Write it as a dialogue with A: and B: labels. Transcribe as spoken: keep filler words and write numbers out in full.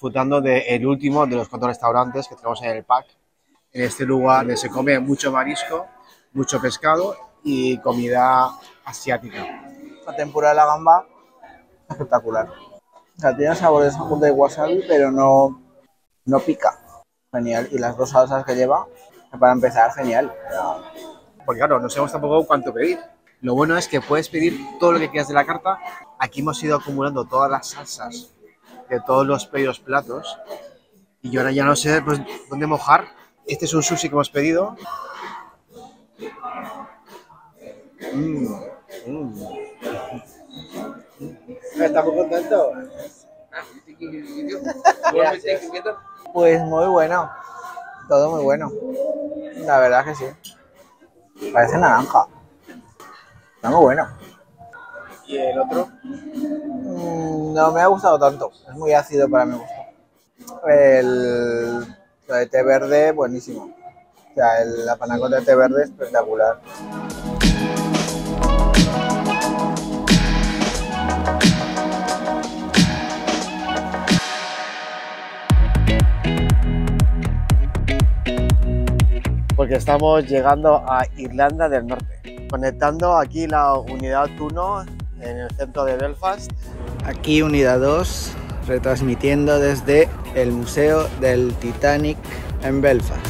A: disfrutando del último de los cuatro restaurantes que tenemos en el pack. En este lugar donde se come mucho marisco, mucho pescado y comida asiática.
B: La tempura de la gamba, espectacular. O sea, tiene sabores de wasabi, pero no, no pica. Genial. Y las dos salsas que lleva, para empezar, genial.
A: Porque claro, no sabemos tampoco cuánto pedir. Lo bueno es que puedes pedir todo lo que quieras de la carta. Aquí hemos ido acumulando todas las salsas de todos los pedidos platos. Y yo ahora ya no sé pues, dónde mojar. Este es un sushi que hemos pedido. Mm, mm.
B: ¿Estamos contentos? Pues muy bueno. Todo muy bueno. La verdad que sí. Parece naranja. Está muy bueno.
A: ¿Y el otro?
B: Mm, no me ha gustado tanto. Es muy ácido para mi gusto. El, lo de té verde, buenísimo. O sea, el, la panacota de té verde, espectacular.
A: Porque estamos llegando a Irlanda del Norte, conectando aquí la unidad uno en el centro de Belfast.
B: Aquí unidad dos, retransmitiendo desde el Museo del Titanic en Belfast.